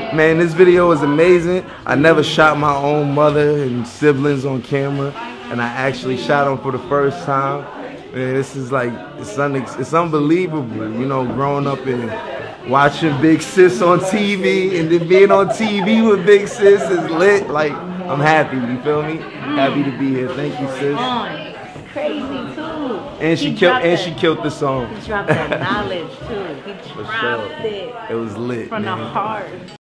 Man, this video was amazing. I never shot my own mother and siblings on camera, and I actually shot them for the first time. Man, this is like, it's unbelievable, you know, growing up and watching Big Sis on TV, and then being on TV with Big Sis is lit. Like, I'm happy, you feel me? Happy to be here. Thank you, sis. Crazy too. And she killed the song. He dropped that knowledge too. He dropped it. It was lit, from man. the heart.